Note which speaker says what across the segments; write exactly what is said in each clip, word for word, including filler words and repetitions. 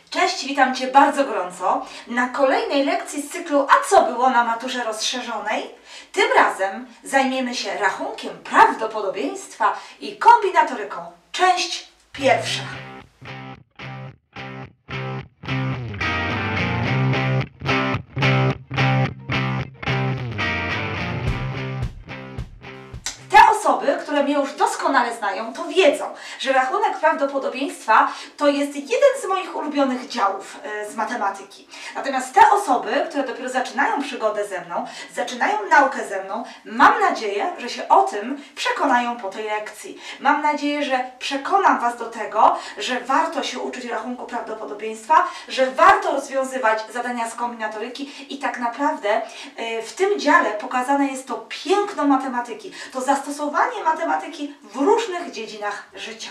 Speaker 1: Cześć, witam Cię bardzo gorąco na kolejnej lekcji z cyklu A co było na maturze rozszerzonej? Tym razem zajmiemy się rachunkiem prawdopodobieństwa i kombinatoryką. Część pierwsza. Osoby, które mnie już doskonale znają, to wiedzą, że rachunek prawdopodobieństwa to jest jeden z moich ulubionych działów z matematyki. Natomiast te osoby, które dopiero zaczynają przygodę ze mną, zaczynają naukę ze mną, mam nadzieję, że się o tym przekonają po tej lekcji. Mam nadzieję, że przekonam Was do tego, że warto się uczyć rachunku prawdopodobieństwa, że warto rozwiązywać zadania z kombinatoryki i tak naprawdę w tym dziale pokazane jest to piękno matematyki, to zastosowanie matematyki w różnych dziedzinach życia.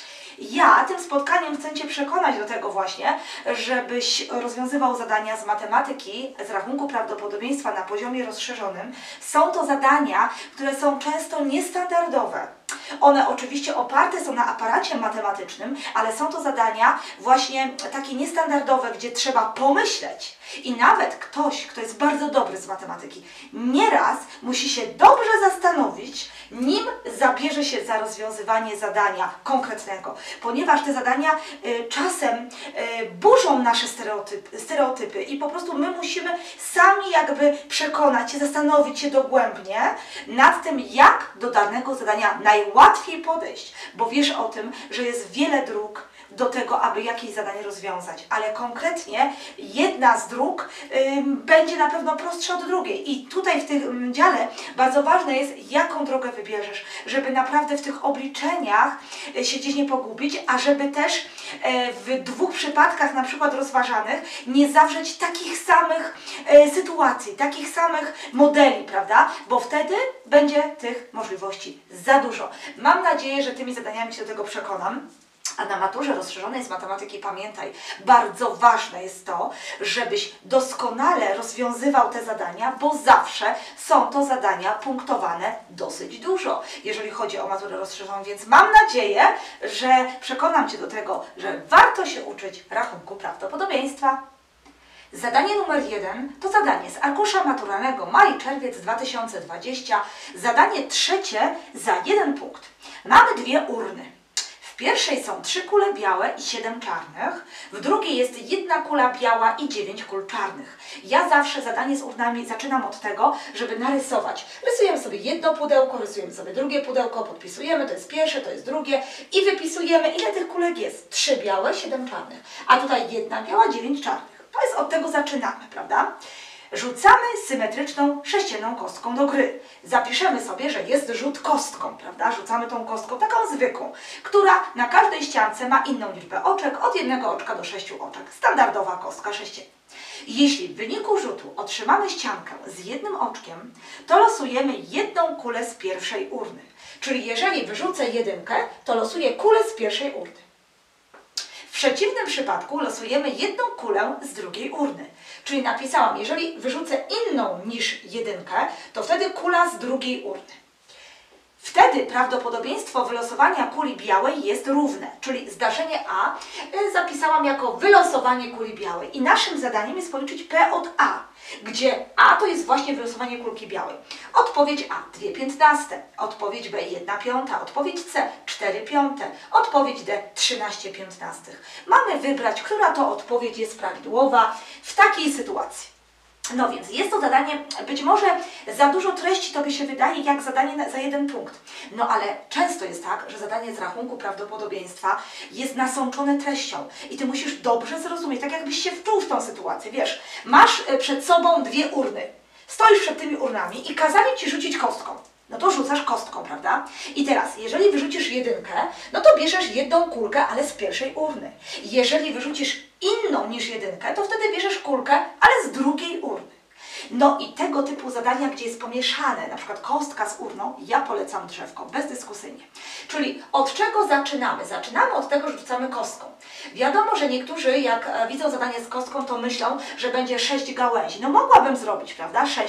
Speaker 1: Ja tym spotkaniem chcę Cię przekonać do tego właśnie, żebyś rozwiązywał zadania z matematyki, z rachunku prawdopodobieństwa na poziomie rozszerzonym. Są to zadania, które są często niestandardowe. One oczywiście oparte są na aparacie matematycznym, ale są to zadania właśnie takie niestandardowe, gdzie trzeba pomyśleć. I nawet ktoś, kto jest bardzo dobry z matematyki, nieraz musi się dobrze zastanowić, nim zabierze się za rozwiązywanie zadania konkretnego. Ponieważ te zadania y, czasem y, burzą nasze stereotypy, stereotypy i po prostu my musimy sami jakby przekonać się, zastanowić się dogłębnie nad tym, jak do danego zadania najłatwiej podejść. Bo wiesz o tym, że jest wiele dróg do tego, aby jakieś zadanie rozwiązać, ale konkretnie jedna z dróg y, będzie na pewno prostsza od drugiej i tutaj w tym dziale bardzo ważne jest, jaką drogę wybierzesz, żeby naprawdę w tych obliczeniach y, się gdzieś nie pogubić, a żeby też y, w dwóch przypadkach na przykład rozważanych nie zawrzeć takich samych y, sytuacji, takich samych modeli, prawda? Bo wtedy będzie tych możliwości za dużo. Mam nadzieję, że tymi zadaniami się do tego przekonam. A na maturze rozszerzonej z matematyki pamiętaj, bardzo ważne jest to, żebyś doskonale rozwiązywał te zadania, bo zawsze są to zadania punktowane dosyć dużo, jeżeli chodzi o maturę rozszerzoną. Więc mam nadzieję, że przekonam Cię do tego, że warto się uczyć rachunku prawdopodobieństwa. Zadanie numer jeden to zadanie z arkusza maturalnego maj-czerwiec dwa tysiące dwudziesty. Zadanie trzecie za jeden punkt. Mamy dwie urny. W pierwszej są trzy kule białe i siedem czarnych, w drugiej jest jedna kula biała i dziewięć kul czarnych. Ja zawsze zadanie z urnami zaczynam od tego, żeby narysować. Rysujemy sobie jedno pudełko, rysujemy sobie drugie pudełko, podpisujemy, to jest pierwsze, to jest drugie i wypisujemy, ile tych kulek jest. Trzy białe, siedem czarnych, a tutaj jedna biała, dziewięć czarnych. To jest od tego zaczynamy, prawda? Rzucamy symetryczną sześcienną kostką do gry. Zapiszemy sobie, że jest rzut kostką, prawda? Rzucamy tą kostką, taką zwykłą, która na każdej ściance ma inną liczbę oczek, od jednego oczka do sześciu oczek. Standardowa kostka sześcienna. Jeśli w wyniku rzutu otrzymamy ściankę z jednym oczkiem, to losujemy jedną kulę z pierwszej urny. Czyli jeżeli wyrzucę jedynkę, to losuję kulę z pierwszej urny. W przeciwnym przypadku losujemy jedną kulę z drugiej urny. Czyli napisałam, jeżeli wyrzucę inną niż jedynkę, to wtedy kula z drugiej urny. Wtedy prawdopodobieństwo wylosowania kuli białej jest równe, czyli zdarzenie A zapisałam jako wylosowanie kuli białej. I naszym zadaniem jest policzyć P od A, gdzie A to jest właśnie wylosowanie kulki białej. Odpowiedź A dwie piętnaste, odpowiedź B jedna piąta, odpowiedź C cztery piąte, odpowiedź D trzynaście piętnastych. Mamy wybrać, która to odpowiedź jest prawidłowa w takiej sytuacji. No więc jest to zadanie, być może za dużo treści Tobie się wydaje jak zadanie na, za jeden punkt. No ale często jest tak, że zadanie z rachunku prawdopodobieństwa jest nasączone treścią i Ty musisz dobrze zrozumieć, tak jakbyś się wczuł w tą sytuację. Wiesz, masz przed sobą dwie urny, stoisz przed tymi urnami i kazali Ci rzucić kostką. No to rzucasz kostką, prawda? I teraz, jeżeli wyrzucisz jedynkę, no to bierzesz jedną kulkę, ale z pierwszej urny. Jeżeli wyrzucisz inną niż jedynkę, to wtedy bierzesz kulkę, ale z drugiej urny. No i tego typu zadania, gdzie jest pomieszane, na przykład kostka z urną, ja polecam drzewko, bezdyskusyjnie. Czyli od czego zaczynamy? Zaczynamy od tego, że rzucamy kostką. Wiadomo, że niektórzy jak widzą zadanie z kostką, to myślą, że będzie sześć gałęzi. No mogłabym zrobić, prawda? sześć.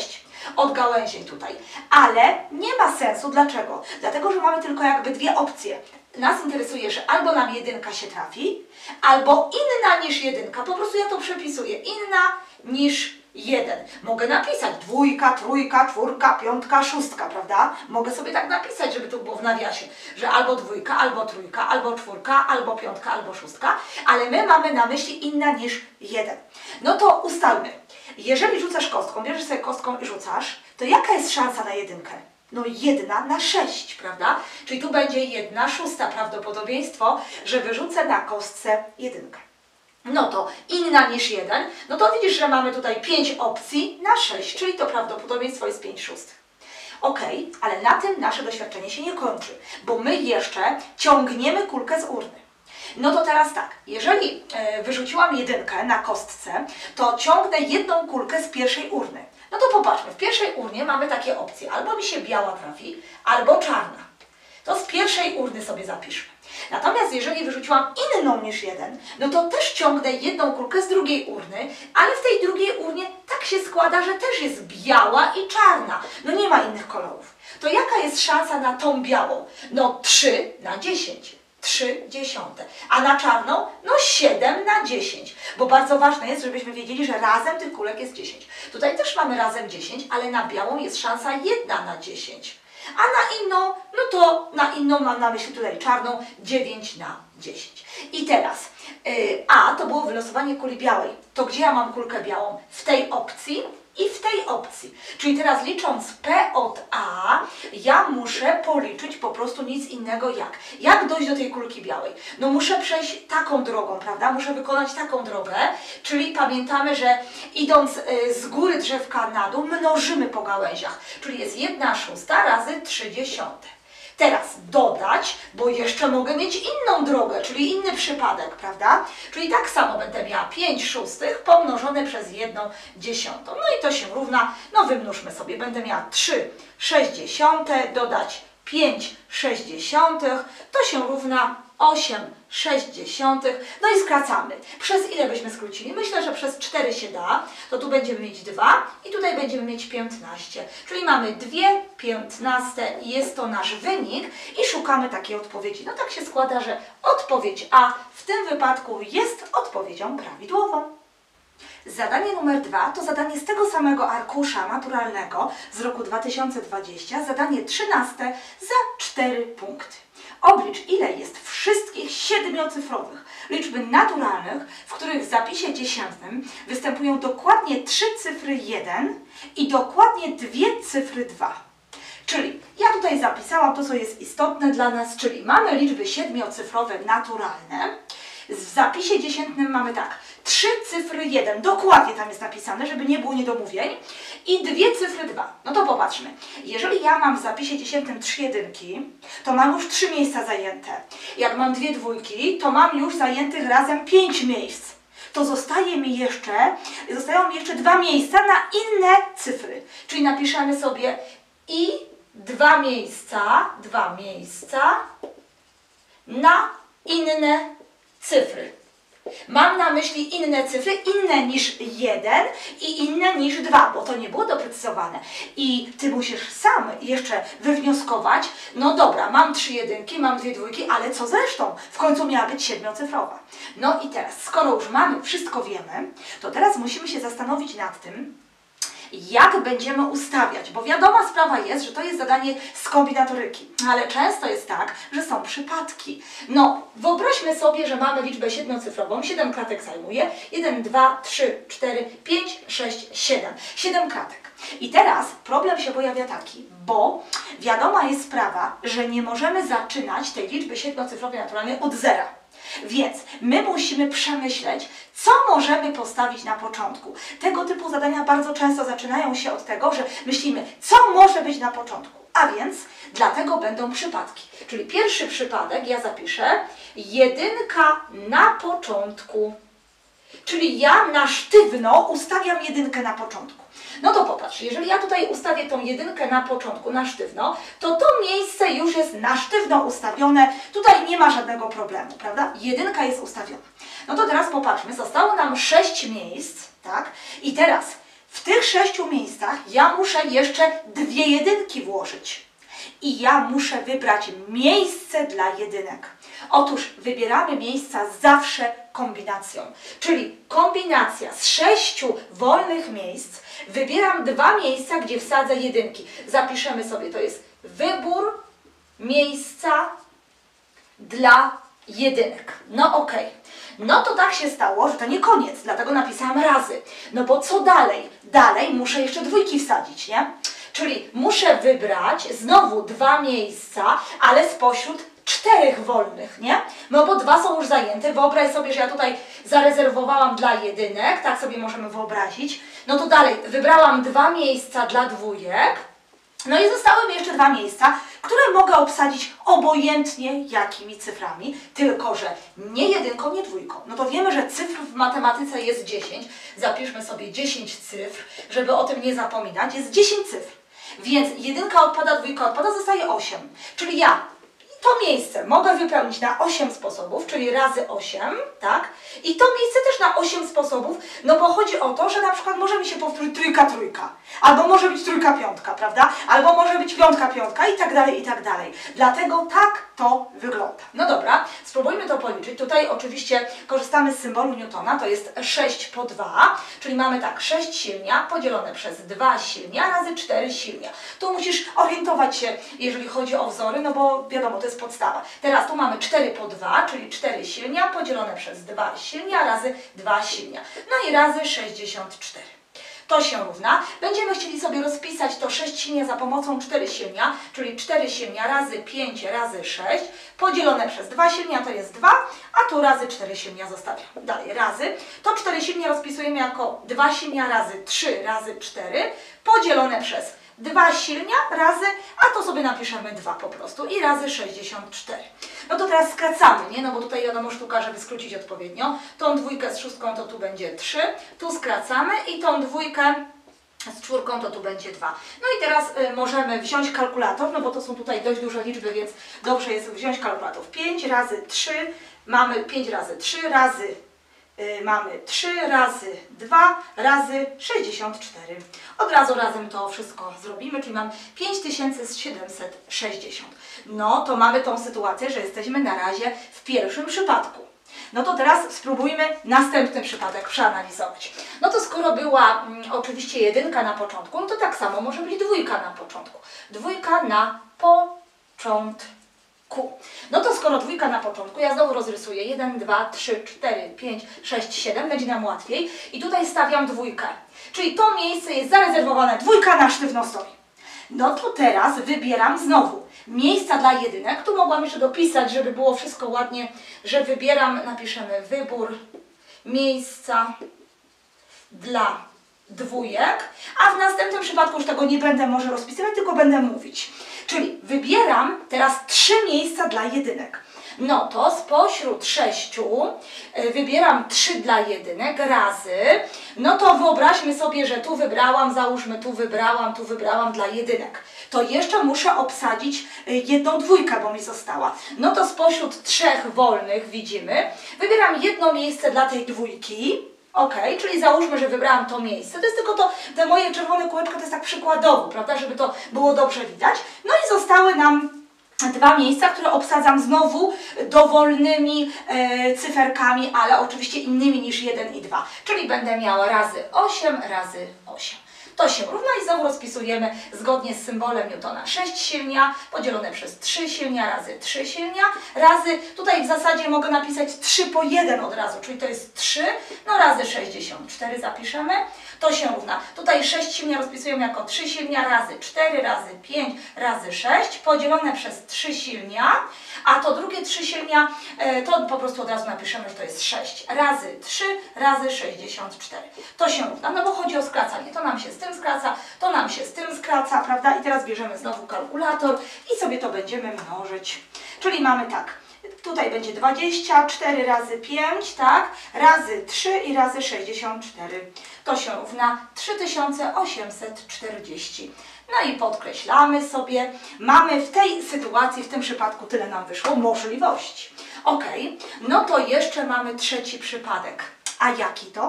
Speaker 1: od gałęzień tutaj. Ale nie ma sensu. Dlaczego? Dlatego, że mamy tylko jakby dwie opcje. Nas interesuje, że albo nam jedynka się trafi, albo inna niż jedynka. Po prostu ja to przepisuję. Inna niż jeden. Mogę napisać dwójka, trójka, czwórka, piątka, szóstka, prawda? Mogę sobie tak napisać, żeby to było w nawiasie, że albo dwójka, albo trójka, albo czwórka, albo piątka, albo szóstka, ale my mamy na myśli inna niż jeden. No to ustalmy. Jeżeli rzucasz kostką, bierzesz sobie kostką i rzucasz, to jaka jest szansa na jedynkę? No jedna na sześć, prawda? Czyli tu będzie jedna szósta prawdopodobieństwo, że wyrzucę na kostce jedynkę. No to inna niż jeden, no to widzisz, że mamy tutaj pięć opcji na sześć, czyli to prawdopodobieństwo jest pięć szóstych. Ok, ale na tym nasze doświadczenie się nie kończy, bo my jeszcze ciągniemy kulkę z urny. No to teraz tak, jeżeli e, wyrzuciłam jedynkę na kostce, to ciągnę jedną kulkę z pierwszej urny. No to popatrzmy, w pierwszej urnie mamy takie opcje, albo mi się biała trafi, albo czarna. To z pierwszej urny sobie zapiszmy. Natomiast jeżeli wyrzuciłam inną niż jeden, no to też ciągnę jedną kulkę z drugiej urny, ale w tej drugiej urnie tak się składa, że też jest biała i czarna. No nie ma innych kolorów. To jaka jest szansa na tą białą? No trzy na dziesięć. trzy dziesiąte. A na czarną? No siedem na dziesięć. Bo bardzo ważne jest, żebyśmy wiedzieli, że razem tych kulek jest dziesięć. Tutaj też mamy razem dziesięć, ale na białą jest szansa jedna na dziesięć. A na inną, no to na inną mam na myśli tutaj czarną, dziewięć na dziesięć. I teraz, yy, A to było wylosowanie kuli białej. To gdzie ja mam kulkę białą? W tej opcji i w tej opcji. Czyli teraz licząc P od A, ja muszę policzyć po prostu nic innego jak. Jak dojść do tej kulki białej? No muszę przejść taką drogą, prawda? Muszę wykonać taką drogę, czyli pamiętamy, że idąc y, z góry drzewka na dół, mnożymy po gałęziach. Czyli jest jedna szósta razy trzy dziesiąte. Teraz dodać, bo jeszcze mogę mieć inną drogę, czyli inny przypadek, prawda? Czyli tak samo będę miała pięć szóstych pomnożone przez jedną dziesiątą. No i to się równa, no wymnóżmy sobie, będę miała trzy sześćdziesiąte, dodać pięć sześćdziesiątych, to się równa osiem sześćdziesiątych, no i skracamy. Przez ile byśmy skrócili? Myślę, że przez cztery się da, to tu będziemy mieć dwa i tutaj będziemy mieć piętnaście. Czyli mamy dwie piętnaste i jest to nasz wynik i szukamy takiej odpowiedzi. No tak się składa, że odpowiedź A w tym wypadku jest odpowiedzią prawidłową. Zadanie numer dwa to zadanie z tego samego arkusza maturalnego z roku dwa tysiące dwudziestego, zadanie trzynaste za cztery punkty. Oblicz, ile jest wszystkich siedmiocyfrowych liczby naturalnych, w których w zapisie dziesiętnym występują dokładnie trzy cyfry jeden i dokładnie dwie cyfry dwa. Czyli ja tutaj zapisałam to, co jest istotne dla nas, czyli mamy liczby siedmiocyfrowe naturalne. W zapisie dziesiętnym mamy tak, trzy cyfry jeden, dokładnie tam jest napisane, żeby nie było niedomówień, i dwie cyfry dwa. No to popatrzmy, jeżeli ja mam w zapisie dziesiętnym trzy jedynki, to mam już trzy miejsca zajęte. Jak mam dwie dwójki, to mam już zajętych razem pięć miejsc. To zostaje mi jeszcze, zostają mi jeszcze dwa miejsca na inne cyfry. Czyli napiszemy sobie i dwa miejsca, dwa miejsca na inne cyfry. Mam na myśli inne cyfry, inne niż jeden i inne niż dwa, bo to nie było doprecyzowane. I Ty musisz sam jeszcze wywnioskować, no dobra, mam trzy jedynki, mam dwie dwójki, ale co z resztą? W końcu miała być siedmiocyfrowa. No i teraz, skoro już mamy, wszystko wiemy, to teraz musimy się zastanowić nad tym, jak będziemy ustawiać, bo wiadoma sprawa jest, że to jest zadanie z kombinatoryki, ale często jest tak, że są przypadki. No, wyobraźmy sobie, że mamy liczbę siedmiocyfrową, siedem kratek zajmuje, jeden, dwa, trzy, cztery, pięć, sześć, siedem. siedem kratek. I teraz problem się pojawia taki, bo wiadoma jest sprawa, że nie możemy zaczynać tej liczby siedmiocyfrowej naturalnej od zera. Więc my musimy przemyśleć, co możemy postawić na początku. Tego typu zadania bardzo często zaczynają się od tego, że myślimy, co może być na początku. A więc dlatego będą przypadki. Czyli pierwszy przypadek ja zapiszę jedynka na początku. Czyli ja na sztywno ustawiam jedynkę na początku. No to popatrz, jeżeli ja tutaj ustawię tą jedynkę na początku, na sztywno, to to miejsce już jest na sztywno ustawione, tutaj nie ma żadnego problemu, prawda? Jedynka jest ustawiona. No to teraz popatrzmy, zostało nam sześć miejsc, tak? I teraz w tych sześciu miejscach ja muszę jeszcze dwie jedynki włożyć. I ja muszę wybrać miejsce dla jedynek. Otóż wybieramy miejsca zawsze kombinacją. Czyli kombinacja z sześciu wolnych miejsc. Wybieram dwa miejsca, gdzie wsadzę jedynki. Zapiszemy sobie, to jest wybór miejsca dla jedynek. No okej. Okay. No to tak się stało, że to nie koniec, dlatego napisałam razy. No bo co dalej? Dalej muszę jeszcze dwójki wsadzić, nie? Czyli muszę wybrać znowu dwa miejsca, ale spośród czterech wolnych, nie? No bo dwa są już zajęte. Wyobraź sobie, że ja tutaj zarezerwowałam dla jedynek, tak sobie możemy wyobrazić. No to dalej, wybrałam dwa miejsca dla dwójek. No i zostały mi jeszcze dwa miejsca, które mogę obsadzić obojętnie jakimi cyframi, tylko że nie jedynką, nie dwójką. No to wiemy, że cyfr w matematyce jest dziesięć. Zapiszmy sobie dziesięć cyfr, żeby o tym nie zapominać. Jest dziesięć cyfr. Więc jedynka odpada, dwójka odpada, zostaje osiem. Czyli ja to miejsce mogę wypełnić na osiem sposobów, czyli razy osiem, tak? I to miejsce też na osiem sposobów, no bo chodzi o to, że na przykład może mi się powtórzyć trójka, trójka, albo może być trójka, piątka, prawda? Albo może być piątka, piątka i tak dalej, i tak dalej. Dlatego tak to wygląda. No dobra, spróbujmy to policzyć. Tutaj oczywiście korzystamy z symbolu Newtona, to jest sześć po dwa, czyli mamy tak, sześć silnia podzielone przez dwa silnia razy cztery silnia. Tu musisz orientować się, jeżeli chodzi o wzory, no bo wiadomo, to jest podstawa. Teraz tu mamy cztery po dwa, czyli cztery silnia podzielone przez dwa silnia razy dwa silnia. No i razy sześćdziesiąt cztery. To się równa. Będziemy chcieli sobie rozpisać to sześć silnia za pomocą cztery silnia, czyli cztery silnia razy pięć razy sześć podzielone przez dwa silnia to jest dwa, a tu razy cztery silnia zostawiam. Dalej razy. To cztery silnia rozpisujemy jako dwa silnia razy trzy razy cztery podzielone przez dwa silnia razy, a to sobie napiszemy dwa po prostu i razy sześćdziesiąt cztery. No to teraz skracamy, nie? No bo tutaj wiadomo sztuka, żeby skrócić odpowiednio. Tą dwójkę z szóstką to tu będzie trzy, tu skracamy i tą dwójkę z czwórką to tu będzie dwa. No i teraz y, możemy wziąć kalkulator, no bo to są tutaj dość duże liczby, więc dobrze jest wziąć kalkulator. pięć razy trzy, mamy pięć razy trzy razy Yy, mamy trzy razy dwa razy sześćdziesiąt cztery. Od razu razem to wszystko zrobimy, czyli mam pięć tysięcy siedemset sześćdziesiąt. No to mamy tą sytuację, że jesteśmy na razie w pierwszym przypadku. No to teraz spróbujmy następny przypadek przeanalizować. No to skoro była mm, oczywiście jedynka na początku, no to tak samo może być dwójka na początku. Dwójka na początku. No to skoro dwójka na początku, ja znowu rozrysuję jeden, dwa, trzy, cztery, pięć, sześć, siedem, będzie nam łatwiej. I tutaj stawiam dwójkę. Czyli to miejsce jest zarezerwowane, dwójka na sztywno stoi. No to teraz wybieram znowu miejsca dla jedynek. Tu mogłam jeszcze dopisać, żeby było wszystko ładnie, że wybieram, napiszemy wybór miejsca dla dwójek, a w następnym przypadku już tego nie będę może rozpisywać, tylko będę mówić. Czyli wybieram teraz trzy miejsca dla jedynek. No to spośród sześciu y, wybieram trzy dla jedynek razy, no to wyobraźmy sobie, że tu wybrałam, załóżmy tu wybrałam, tu wybrałam dla jedynek. To jeszcze muszę obsadzić y, jedną dwójkę, bo mi została. No to spośród trzech wolnych widzimy, wybieram jedno miejsce dla tej dwójki. Ok, czyli załóżmy, że wybrałam to miejsce. To jest tylko to, te moje czerwone kółeczko to jest tak przykładowo, prawda, żeby to było dobrze widać. No i zostały nam dwa miejsca, które obsadzam znowu dowolnymi e, cyferkami, ale oczywiście innymi niż jeden i dwa. Czyli będę miała razy osiem razy osiem. To się równa i znowu rozpisujemy zgodnie z symbolem Newtona. sześć silnia podzielone przez trzy silnia razy trzy silnia razy, tutaj w zasadzie mogę napisać trzy po jeden od razu, czyli to jest trzy, no razy sześćdziesiąt cztery zapiszemy. To się równa. Tutaj sześć silnia rozpisujemy jako trzy silnia razy cztery razy pięć razy sześć podzielone przez trzy silnia, a to drugie trzy silnia to po prostu od razu napiszemy, że to jest sześć razy trzy razy sześćdziesiąt cztery. To się równa, no bo chodzi o skracanie. To nam się z tym skraca, to nam się z tym skraca, prawda? I teraz bierzemy znowu kalkulator i sobie to będziemy mnożyć. Czyli mamy tak. Tutaj będzie dwadzieścia cztery razy pięć, tak? Razy trzy i razy sześćdziesiąt cztery. To się równa trzy tysiące osiemset czterdzieści. No i podkreślamy sobie, mamy w tej sytuacji, w tym przypadku tyle nam wyszło możliwości. Ok, no to jeszcze mamy trzeci przypadek. A jaki to?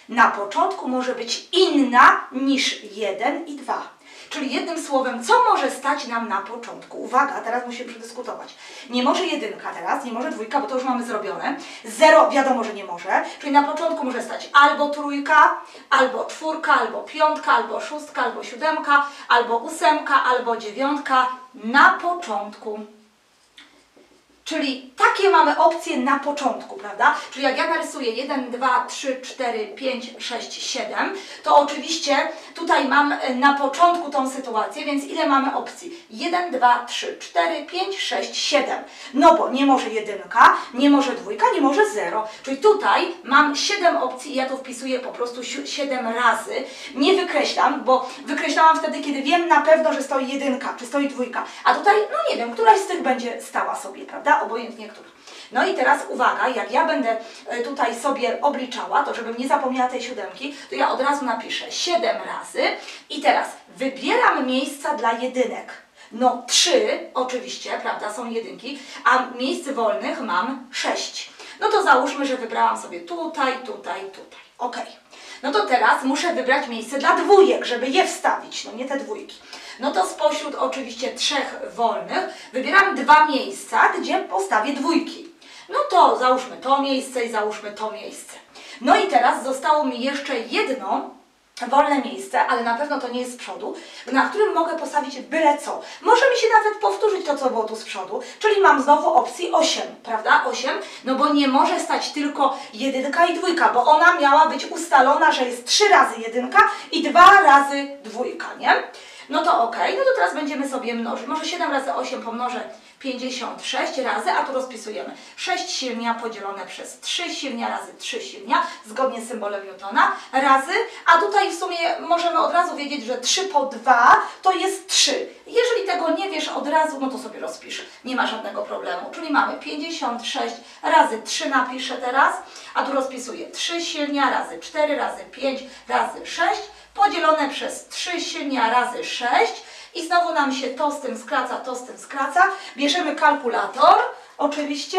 Speaker 1: na początku może być inna niż jeden i dwa. Czyli jednym słowem, co może stać nam na początku? Uwaga, teraz musimy przedyskutować. Nie może jedynka teraz, nie może dwójka, bo to już mamy zrobione. Zero wiadomo, że nie może. Czyli na początku może stać albo trójka, albo czwórka, albo piątka, albo szóstka, albo siódemka, albo ósemka, albo dziewiątka na początku. Czyli takie mamy opcje na początku, prawda? Czyli jak ja narysuję jeden, dwa, trzy, cztery, pięć, sześć, siedem, to oczywiście tutaj mam na początku tą sytuację, więc ile mamy opcji? jeden, dwa, trzy, cztery, pięć, sześć, siedem. No bo nie może jedynka, nie może dwójka, nie może zero. Czyli tutaj mam siedem opcji i ja to wpisuję po prostu siedem razy. Nie wykreślam, bo wykreślałam wtedy, kiedy wiem na pewno, że stoi jedynka, czy stoi dwójka. A tutaj, no nie wiem, któraś z tych będzie stała sobie, prawda? Obojętnie która. No i teraz uwaga, jak ja będę tutaj sobie obliczała, to żebym nie zapomniała tej siódemki, to ja od razu napiszę siedem razy i teraz wybieram miejsca dla jedynek. No trzy oczywiście, prawda, są jedynki, a miejsc wolnych mam sześć. No to załóżmy, że wybrałam sobie tutaj, tutaj, tutaj. Ok. No to teraz muszę wybrać miejsce dla dwójek, żeby je wstawić, no nie te dwójki. No to spośród oczywiście trzech wolnych wybieram dwa miejsca, gdzie postawię dwójki. No to załóżmy to miejsce i załóżmy to miejsce. No i teraz zostało mi jeszcze jedno wolne miejsce, ale na pewno to nie jest z przodu, na którym mogę postawić byle co. Może mi się nawet powtórzyć to, co było tu z przodu, czyli mam znowu opcji osiem, prawda? osiem, no bo nie może stać tylko jedynka i dwójka, bo ona miała być ustalona, że jest trzy razy jedynka i dwa razy dwójka, nie? No to ok, no to teraz będziemy sobie mnożyć. Może siedem razy osiem pomnożę pięćdziesiąt sześć razy, a tu rozpisujemy sześć silnia podzielone przez trzy silnia razy trzy silnia, zgodnie z symbolem Newtona, razy, a tutaj w sumie możemy od razu wiedzieć, że trzy po dwa to jest trzy. Jeżeli tego nie wiesz od razu, no to sobie rozpisz, nie ma żadnego problemu. Czyli mamy pięćdziesiąt sześć razy trzy napiszę teraz, a tu rozpisuję trzy silnia razy cztery razy pięć razy sześć, podzielone przez trzy silnia razy sześć i znowu nam się to z tym skraca, to z tym skraca. Bierzemy kalkulator oczywiście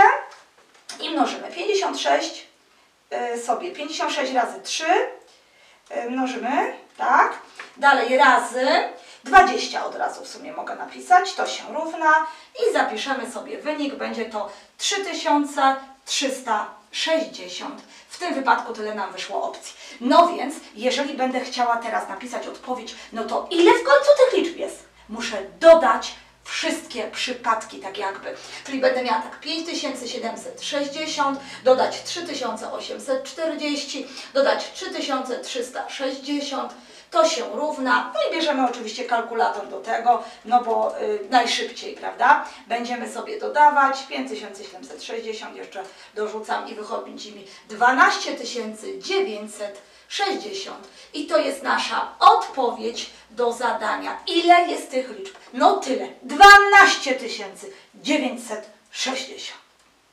Speaker 1: i mnożymy pięćdziesiąt sześć yy, sobie, pięćdziesiąt sześć razy trzy yy, mnożymy, tak, dalej razy dwadzieścia od razu w sumie mogę napisać, to się równa i zapiszemy sobie wynik, będzie to trzy tysiące trzysta sześćdziesiąt. W tym wypadku tyle nam wyszło opcji. No więc, jeżeli będę chciała teraz napisać odpowiedź, no to ile w końcu tych liczb jest? Muszę dodać wszystkie przypadki, tak jakby. Czyli będę miała tak pięć tysięcy siedemset sześćdziesiąt, dodać trzy tysiące osiemset czterdzieści, dodać trzy tysiące trzysta sześćdziesiąt, to się równa, no i bierzemy oczywiście kalkulator do tego, no bo y, najszybciej, prawda? Będziemy sobie dodawać pięć tysięcy siedemset sześćdziesiąt, jeszcze dorzucam i wychodzi mi dwanaście tysięcy dziewięćset sześćdziesiąt. I to jest nasza odpowiedź do zadania. Ile jest tych liczb? No tyle, dwanaście tysięcy dziewięćset sześćdziesiąt.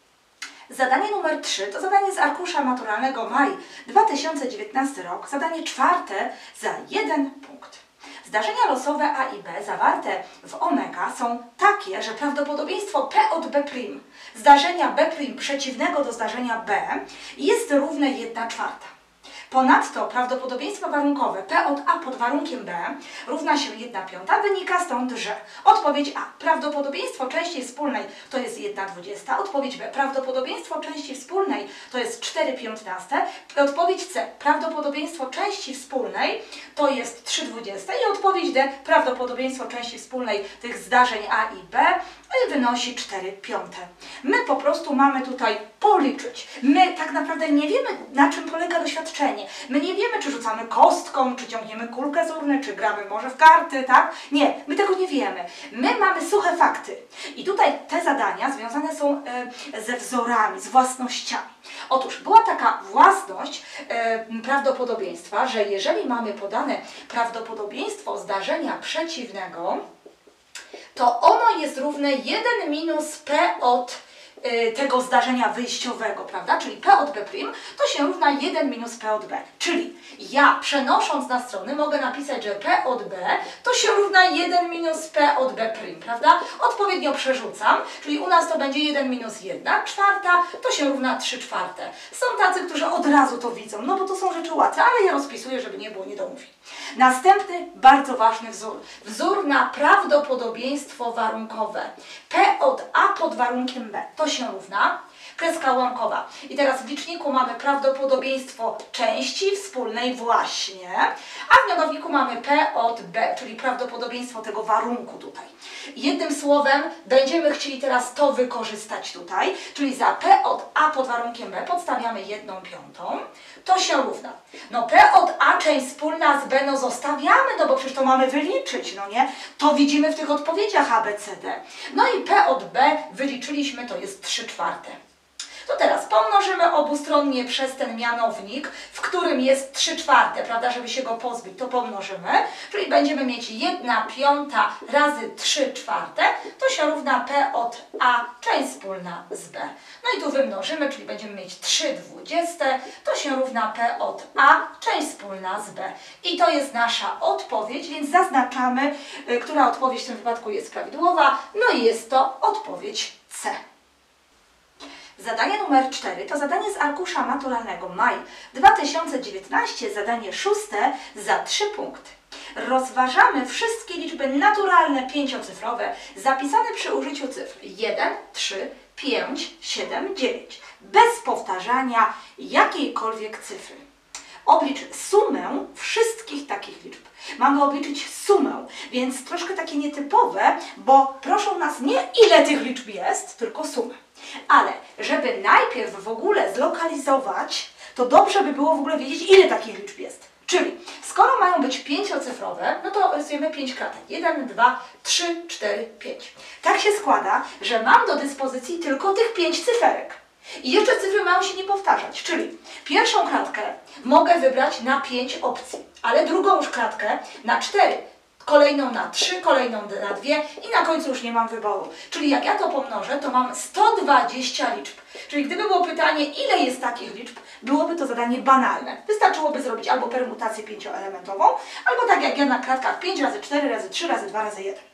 Speaker 1: Zadanie numer trzy to zadanie z arkusza maturalnego maj dwa tysiące dziewiętnasty rok, zadanie czwarte za jeden punkt. Zdarzenia losowe A i B zawarte w omega są takie, że prawdopodobieństwo P od B' zdarzenia B' przeciwnego do zdarzenia B jest równe jedna czwarta. Ponadto prawdopodobieństwo warunkowe P od A pod warunkiem B równa się jedna piąta, wynika stąd, że odpowiedź A, prawdopodobieństwo części wspólnej to jest jedna dwudziesta, odpowiedź B, prawdopodobieństwo części wspólnej to jest cztery piętnaste, odpowiedź C, prawdopodobieństwo części wspólnej to jest trzy dwudzieste i odpowiedź D, prawdopodobieństwo części wspólnej tych zdarzeń A i B wynosi cztery piąte. My po prostu mamy tutaj policzyć. My tak naprawdę nie wiemy, na czym polega doświadczenie. My nie wiemy, czy rzucamy kostką, czy ciągniemy kulkę z urny, czy gramy może w karty, tak? Nie, my tego nie wiemy. My mamy suche fakty. I tutaj te zadania związane są e, ze wzorami, z własnościami. Otóż była taka własność e, prawdopodobieństwa, że jeżeli mamy podane prawdopodobieństwo zdarzenia przeciwnego, to ono jest równe jeden minus P od y, tego zdarzenia wyjściowego, prawda? Czyli P od B', to się równa jeden minus P od B. Czyli ja przenosząc na strony mogę napisać, że P od B to się równa jeden minus P od B', prawda? Odpowiednio przerzucam, czyli u nas to będzie jeden minus jedna czwarta, to się równa trzy czwarte. Są tacy, którzy od razu to widzą, no bo to są rzeczy łatwe, ale ja rozpisuję, żeby nie było niedomówień. Następny bardzo ważny wzór. Wzór na prawdopodobieństwo warunkowe. P od A pod warunkiem B to się równa kreska ułamkowa. I teraz w liczniku mamy prawdopodobieństwo części wspólnej właśnie, a w mianowniku mamy P od B, czyli prawdopodobieństwo tego warunku tutaj. Jednym słowem będziemy chcieli teraz to wykorzystać tutaj, czyli za P od A pod warunkiem B podstawiamy jedną piątą, to się równa. No P od A część wspólna z B no zostawiamy, no bo przecież to mamy wyliczyć, no nie? To widzimy w tych odpowiedziach A, B, C, D. No i P od B wyliczyliśmy, to jest trzy czwarte. To teraz pomnożymy obustronnie przez ten mianownik, w którym jest trzy czwarte, prawda, żeby się go pozbyć, to pomnożymy, czyli będziemy mieć jedna piąta razy trzy czwarte, to się równa P od A, część wspólna z B. No i tu wymnożymy, czyli będziemy mieć trzy dwudzieste, to się równa P od A, część wspólna z B. I to jest nasza odpowiedź, więc zaznaczamy, y, która odpowiedź w tym wypadku jest prawidłowa, no i jest to odpowiedź C. Zadanie numer cztery to zadanie z arkusza maturalnego maj dwa tysiące dziewiętnaście, zadanie szóste za trzy punkty. Rozważamy wszystkie liczby naturalne pięciocyfrowe zapisane przy użyciu cyfr jeden, trzy, pięć, siedem, dziewięć, bez powtarzania jakiejkolwiek cyfry. Oblicz sumę wszystkich takich liczb. Mamy obliczyć sumę, więc troszkę takie nietypowe, bo proszą nas nie ile tych liczb jest, tylko sumę. Ale żeby najpierw w ogóle zlokalizować, to dobrze by było w ogóle wiedzieć, ile takich liczb jest. Czyli skoro mają być pięciocyfrowe, no to rysujemy pięć kratek. jeden, dwa, trzy, cztery, pięć. Tak się składa, że mam do dyspozycji tylko tych pięć cyferek. I jeszcze cyfry mają się nie powtarzać, czyli pierwszą kratkę mogę wybrać na pięć opcji, ale drugą już kratkę na cztery, kolejną na trzy, kolejną na dwie i na końcu już nie mam wyboru. Czyli jak ja to pomnożę, to mam sto dwadzieścia liczb. Czyli gdyby było pytanie, ile jest takich liczb, byłoby to zadanie banalne. Wystarczyłoby zrobić albo permutację pięcioelementową, albo tak jak ja na kratkach pięć razy cztery razy trzy razy dwa razy jeden.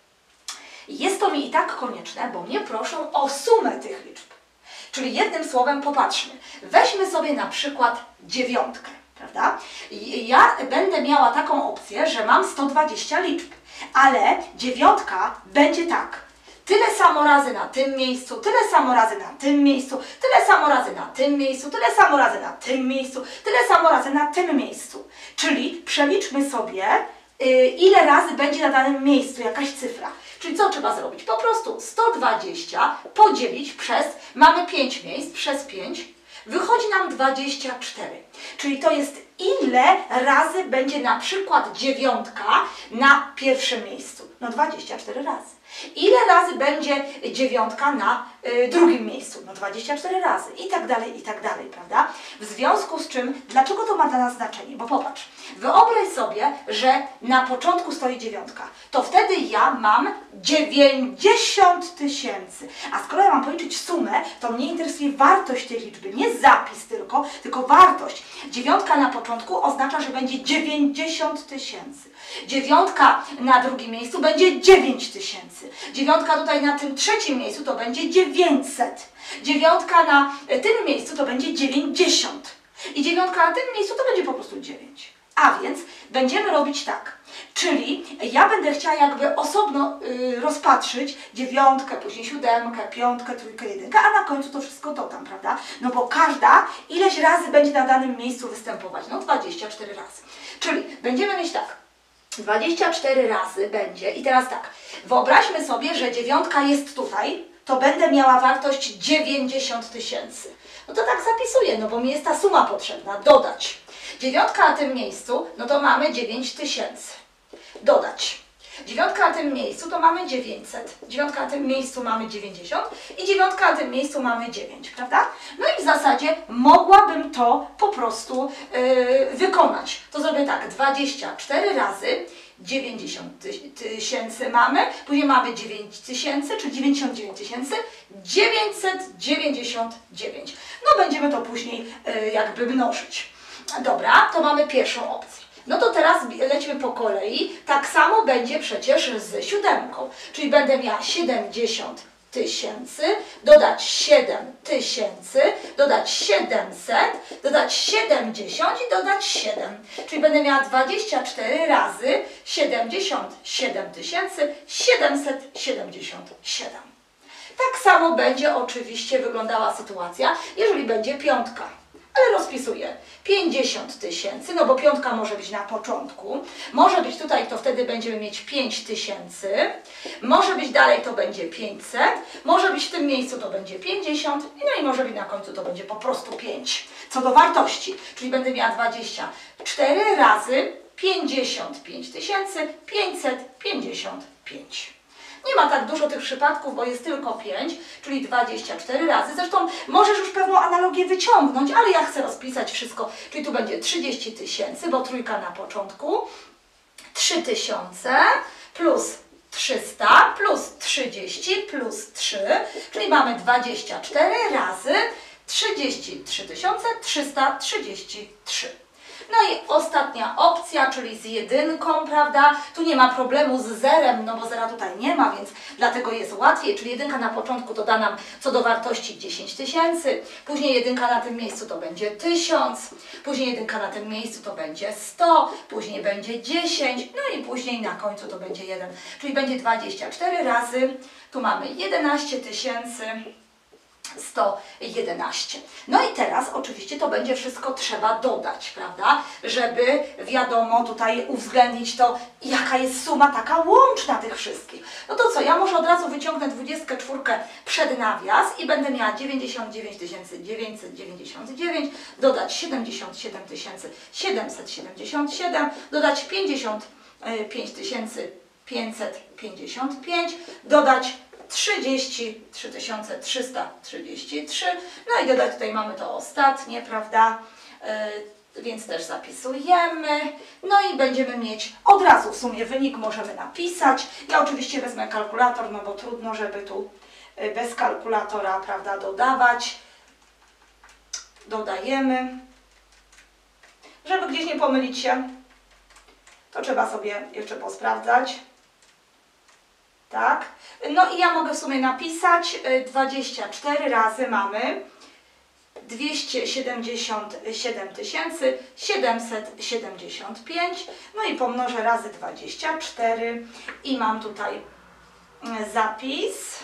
Speaker 1: Jest to mi i tak konieczne, bo mnie proszą o sumę tych liczb. Czyli jednym słowem popatrzmy. Weźmy sobie na przykład dziewiątkę, prawda? I ja będę miała taką opcję, że mam sto dwadzieścia liczb, ale dziewiątka będzie tak. Tyle samo razy na tym miejscu, tyle samo razy na tym miejscu, tyle samo razy na tym miejscu, tyle samo razy na tym miejscu, tyle samo razy na tym miejscu. Czyli przeliczmy sobie, yy, ile razy będzie na danym miejscu jakaś cyfra. Czyli co trzeba zrobić? Po prostu sto dwadzieścia podzielić przez, mamy pięć miejsc, przez pięć, wychodzi nam dwadzieścia cztery. Czyli to jest ile razy będzie na przykład dziewiątka na pierwszym miejscu? No dwadzieścia cztery razy. Ile razy będzie dziewiątka na y, drugim miejscu? No dwadzieścia cztery razy i tak dalej, i tak dalej, prawda? W związku z czym, dlaczego to ma dla nas znaczenie? Bo popatrz, wyobraź sobie, że na początku stoi dziewiątka. To wtedy ja mam dziewięćdziesiąt tysięcy. A skoro ja mam policzyć sumę, to mnie interesuje wartość tej liczby. Nie zapis tylko, tylko wartość. Dziewiątka na początku oznacza, że będzie dziewięćdziesiąt tysięcy. Dziewiątka na drugim miejscu będzie dziewięć tysięcy. Dziewiątka tutaj na tym trzecim miejscu to będzie dziewięćset. Dziewiątka na tym miejscu to będzie dziewięćdziesiąt. I dziewiątka na tym miejscu to będzie po prostu dziewięć. A więc będziemy robić tak. Czyli ja będę chciała jakby osobno yy, rozpatrzyć dziewiątkę, później siódemkę, piątkę, trójkę, jedynkę, a na końcu to wszystko dodam, prawda? No bo każda ileś razy będzie na danym miejscu występować. No dwadzieścia cztery razy. Czyli będziemy mieć tak. dwadzieścia cztery razy będzie i teraz tak, wyobraźmy sobie, że dziewiątka jest tutaj, to będę miała wartość dziewięćdziesiąt tysięcy. No to tak zapisuję, no bo mi jest ta suma potrzebna, dodać. Dziewiątka na tym miejscu, no to mamy dziewięć tysięcy. Dodać. Dziewiątka na tym miejscu to mamy dziewięćset. Dziewiątka na tym miejscu mamy dziewięćdziesiąt i dziewiątka na tym miejscu mamy dziewięć, prawda? No i w zasadzie mogłabym to po prostu yy, wykonać. To zrobię tak, dwadzieścia cztery razy dziewięćdziesiąt tysięcy mamy, później mamy dziewięć tysięcy, czyli dziewięćdziesiąt dziewięć tysięcy dziewięćset dziewięćdziesiąt dziewięć. No będziemy to później y, jakby mnożyć. Dobra, to mamy pierwszą opcję. No to teraz lecimy po kolei. Tak samo będzie przecież z siódemką. Czyli będę miała siedemdziesiąt tysięcy, dodać siedem tysięcy, dodać siedemset, dodać siedemdziesiąt i dodać siedem. Czyli będę miała dwadzieścia cztery razy siedemdziesiąt siedem tysięcy siedemset siedemdziesiąt siedem. Tak samo będzie oczywiście wyglądała sytuacja, jeżeli będzie piątka. Ale rozpisuję pięćdziesiąt tysięcy, no bo piątka może być na początku, może być tutaj, to wtedy będziemy mieć pięć tysięcy, może być dalej, to będzie pięćset, może być w tym miejscu, to będzie pięćdziesiąt, no i może być na końcu, to będzie po prostu pięć. Co do wartości, czyli będę miała dwadzieścia cztery razy pięćdziesiąt pięć tysięcy pięćset pięćdziesiąt pięć. Nie ma tak dużo tych przypadków, bo jest tylko pięć, czyli dwadzieścia cztery razy. Zresztą możesz już pewną analogię wyciągnąć, ale ja chcę rozpisać wszystko. Czyli tu będzie trzydzieści tysięcy, bo trójka na początku, trzy tysiące plus trzysta plus trzydzieści plus trzy, czyli mamy dwadzieścia cztery razy trzydzieści trzy tysiące trzysta trzydzieści trzy. No i ostatnia opcja, czyli z jedynką, prawda? Tu nie ma problemu z zerem, no bo zera tutaj nie ma, więc dlatego jest łatwiej. Czyli jedynka na początku to da nam co do wartości dziesięć tysięcy, później jedynka na tym miejscu to będzie tysiąc, później jedynka na tym miejscu to będzie sto, później będzie dziesięć, no i później na końcu to będzie jeden. Czyli będzie dwadzieścia cztery razy, tu mamy jedenaście tysięcy sto jedenaście. No i teraz oczywiście to będzie wszystko trzeba dodać, prawda? Żeby wiadomo tutaj uwzględnić to, jaka jest suma taka łączna tych wszystkich. No to co, ja może od razu wyciągnę dwudziestkę czwórkę przed nawias i będę miała dziewięćdziesiąt dziewięć tysięcy dziewięćset dziewięćdziesiąt dziewięć, dodać siedemdziesiąt siedem tysięcy siedemset siedemdziesiąt siedem, dodać pięćdziesiąt pięć tysięcy pięćset pięćdziesiąt pięć, dodać trzydzieści trzy tysiące trzysta trzydzieści trzy, no i dodać tutaj mamy to ostatnie, prawda, yy, więc też zapisujemy, no i będziemy mieć od razu w sumie wynik możemy napisać. Ja oczywiście wezmę kalkulator, no bo trudno, żeby tu bez kalkulatora, prawda, dodawać. Dodajemy. Żeby gdzieś nie pomylić się, to trzeba sobie jeszcze posprawdzać. Tak, no i ja mogę w sumie napisać dwadzieścia cztery razy mamy dwieście siedemdziesiąt siedem tysięcy siedemset siedemdziesiąt pięć, no i pomnożę razy dwadzieścia cztery i mam tutaj zapis,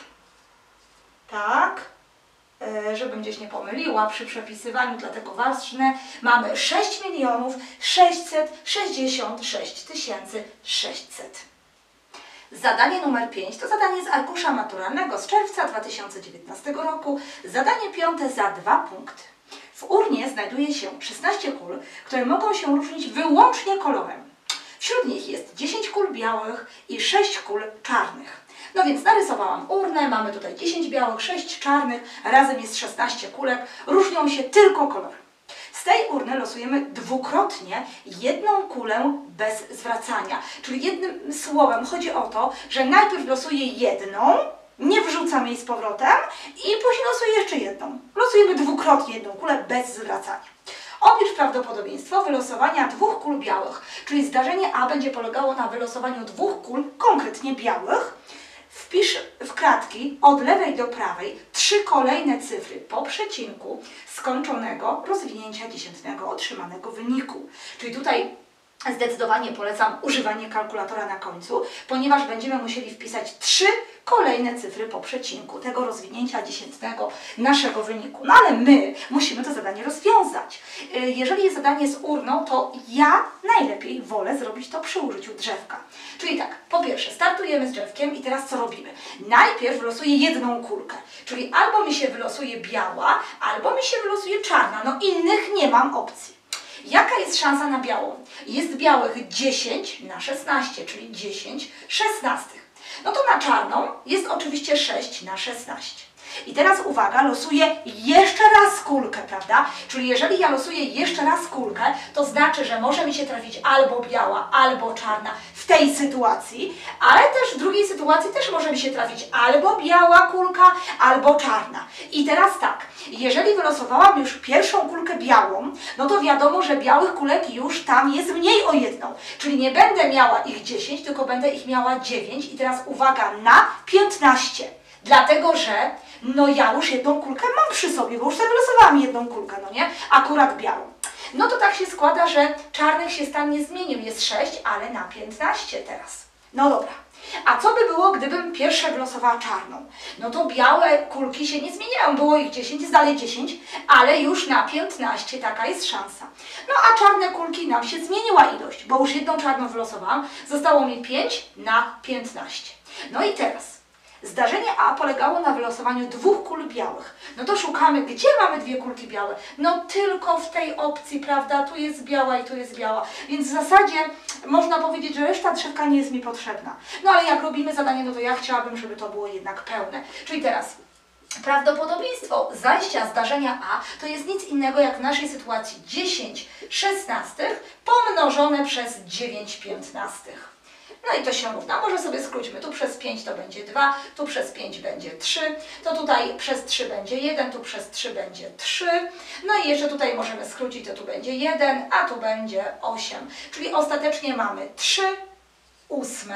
Speaker 1: tak, żebym gdzieś nie pomyliła przy przepisywaniu, dlatego ważne, mamy sześć milionów sześćset sześćdziesiąt sześć tysięcy sześćset. Zadanie numer pięć to zadanie z arkusza maturalnego z czerwca dwa tysiące dziewiętnastego roku. Zadanie piąte za dwa punkty. W urnie znajduje się szesnaście kul, które mogą się różnić wyłącznie kolorem. Wśród nich jest dziesięć kul białych i sześć kul czarnych. No więc narysowałam urnę, mamy tutaj dziesięć białych, sześć czarnych, razem jest szesnaście kulek, różnią się tylko kolorem. Z tej urny losujemy dwukrotnie jedną kulę bez zwracania. Czyli jednym słowem chodzi o to, że najpierw losuję jedną, nie wrzucam jej z powrotem i później losuję jeszcze jedną. Losujemy dwukrotnie jedną kulę bez zwracania. Oblicz prawdopodobieństwo wylosowania dwóch kul białych, czyli zdarzenie A będzie polegało na wylosowaniu dwóch kul, konkretnie białych. Wpisz w kratki od lewej do prawej trzy kolejne cyfry po przecinku skończonego rozwinięcia dziesiętnego otrzymanego wyniku. Czyli tutaj zdecydowanie polecam używanie kalkulatora na końcu, ponieważ będziemy musieli wpisać trzy kolejne cyfry po przecinku tego rozwinięcia dziesiętnego naszego wyniku. No ale my musimy to zadanie rozwiązać. Jeżeli jest zadanie z urną, to ja najlepiej wolę zrobić to przy użyciu drzewka. Czyli tak, po pierwsze startujemy z drzewkiem i teraz co robimy? Najpierw losuję jedną kulkę, czyli albo mi się wylosuje biała, albo mi się wylosuje czarna. No innych nie mam opcji. Jaka jest szansa na białą? Jest białych dziesięć na szesnaście, czyli dziesięć szesnastych. No to na czarną jest oczywiście sześć na szesnaście. I teraz uwaga, losuję jeszcze raz kulkę, prawda? Czyli jeżeli ja losuję jeszcze raz kulkę, to znaczy, że może mi się trafić albo biała, albo czarna w tej sytuacji, ale też w drugiej sytuacji też może mi się trafić albo biała kulka, albo czarna. I teraz tak, jeżeli wylosowałam już pierwszą kulkę białą, no to wiadomo, że białych kulek już tam jest mniej o jedną. Czyli nie będę miała ich dziesięć, tylko będę ich miała dziewięć. I teraz uwaga, na piętnaście. Dlatego, że no ja już jedną kulkę mam przy sobie, bo już sobie wylosowałam jedną kulkę, no nie? Akurat białą. No to tak się składa, że czarnych się stan nie zmienił, jest sześć, ale na piętnaście teraz. No dobra. A co by było, gdybym pierwsze wylosowała czarną? No to białe kulki się nie zmieniają, było ich dziesięć, jest dalej dziesięć, ale już na piętnaście taka jest szansa. No a czarne kulki nam się zmieniła ilość, bo już jedną czarną wylosowałam, zostało mi pięć na piętnaście. No i teraz zdarzenie A polegało na wylosowaniu dwóch kul białych. No to szukamy, gdzie mamy dwie kulki białe? No tylko w tej opcji, prawda? Tu jest biała i tu jest biała. Więc w zasadzie można powiedzieć, że reszta drzewka nie jest mi potrzebna. No ale jak robimy zadanie, no to ja chciałabym, żeby to było jednak pełne. Czyli teraz prawdopodobieństwo zajścia zdarzenia A to jest nic innego jak w naszej sytuacji dziesięć szesnastych pomnożone przez dziewięć piętnastych. No i to się równa. Może sobie skróćmy. Tu przez pięć to będzie dwa, tu przez pięć będzie trzy, to tutaj przez trzy będzie jeden, tu przez trzy będzie trzy. No i jeszcze tutaj możemy skrócić, to tu będzie jeden, a tu będzie osiem. Czyli ostatecznie mamy trzy ósme.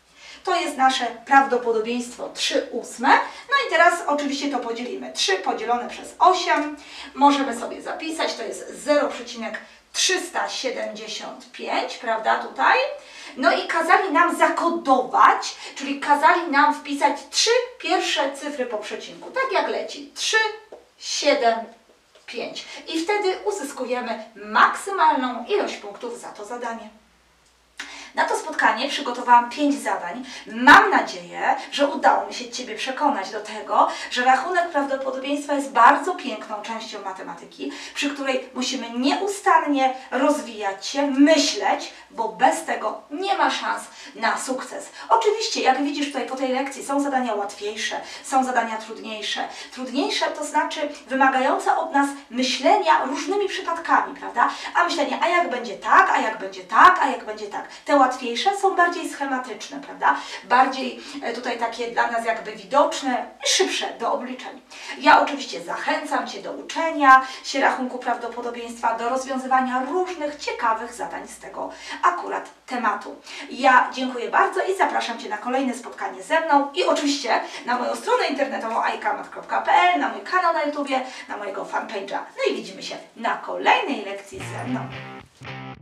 Speaker 1: To jest nasze prawdopodobieństwo trzy ósme. No i teraz oczywiście to podzielimy. trzy podzielone przez osiem. Możemy sobie zapisać, to jest zero przecinek trzysta siedemdziesiąt pięć, prawda, tutaj. No i kazali nam zakodować, czyli kazali nam wpisać trzy pierwsze cyfry po przecinku. Tak jak leci. trzy, siedem, pięć. I wtedy uzyskujemy maksymalną ilość punktów za to zadanie. Na to spotkanie przygotowałam pięć zadań. Mam nadzieję, że udało mi się Ciebie przekonać do tego, że rachunek prawdopodobieństwa jest bardzo piękną częścią matematyki, przy której musimy nieustannie rozwijać się, myśleć, bo bez tego nie ma szans na sukces. Oczywiście, jak widzisz tutaj po tej lekcji, są zadania łatwiejsze, są zadania trudniejsze. Trudniejsze to znaczy wymagające od nas myślenia różnymi przypadkami, prawda? A myślenie, a jak będzie tak, a jak będzie tak, a jak będzie tak. Te łatwiejsze są bardziej schematyczne, prawda? Bardziej tutaj takie dla nas jakby widoczne i szybsze do obliczeń. Ja oczywiście zachęcam Cię do uczenia się rachunku prawdopodobieństwa, do rozwiązywania różnych ciekawych zadań z tego akurat tematu. Ja dziękuję bardzo i zapraszam Cię na kolejne spotkanie ze mną i oczywiście na moją stronę internetową i kamat kropka p l, na mój kanał na YouTubie, na mojego fanpage'a. No i widzimy się na kolejnej lekcji ze mną.